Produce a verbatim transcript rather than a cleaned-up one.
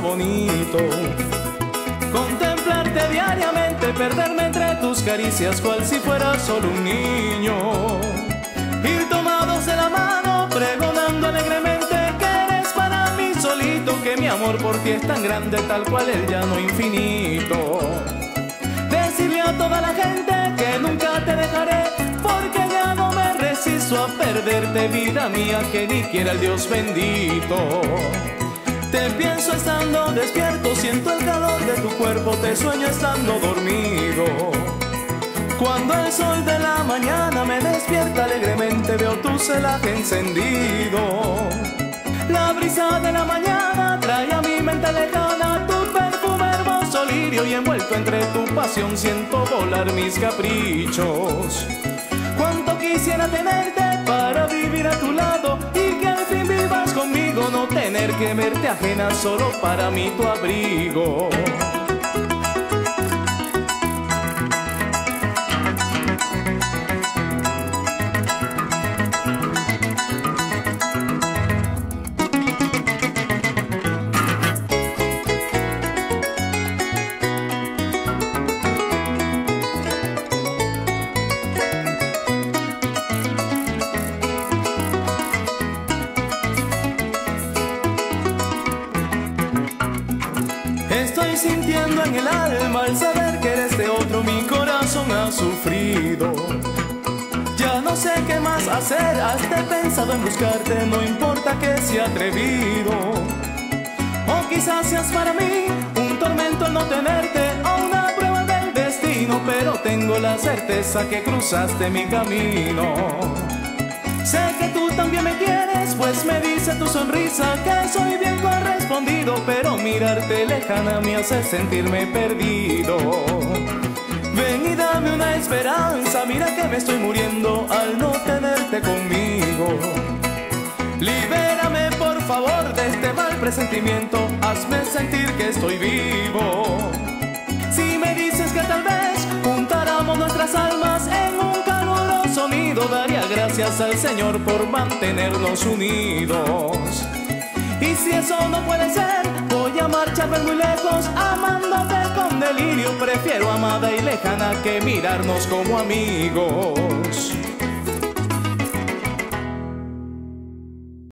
bonito. Contemplarte diariamente, perderme entre tus caricias, cual si fuera solo un niño. Ir tomados de la mano, pregonando alegremente que eres para mí solito, que mi amor por ti es tan grande, tal cual el llano infinito. Decirle a toda la gente que nunca te dejaré, porque ya no me resisto a perderte, vida mía, que ni quiera el Dios bendito. Te pienso estando despierto, siento el calor de tu cuerpo, te sueño estando dormido. Cuando el sol de la mañana me despierta alegremente, veo tu celaje encendido. La brisa de la mañana trae a mi mente lejana tu perfume hermoso lirio, y envuelto entre tu pasión siento volar mis caprichos. Cuánto quisiera tenerte para vivir a tu lado, y que al fin vivas conmigo, no tener que verte ajena, solo para mí tu abrigo. Estoy sintiendo en el alma al saber que eres de otro, mi corazón ha sufrido. Ya no sé qué más hacer, hasta he pensado en buscarte, no importa que sea atrevido. O quizás seas para mí un tormento el no tenerte, o una prueba del destino, pero tengo la certeza que cruzaste mi camino. Sé que tú también me quieres, pues me dice tu sonrisa que soy bien correspondido, pero mirarte lejana me hace sentirme perdido. Ven y dame una esperanza, mira que me estoy muriendo al no tenerte conmigo. Libérame por favor de este mal presentimiento, hazme sentir que estoy vivo. Si me dices que tal vez juntáramos nuestras almas en un caluroso nido, daría gracias al Señor por mantenernos unidos. Y si eso no puede ser, voy a marcharme muy lejos, amándote con delirio. Prefiero amada y lejana que mirarnos como amigos.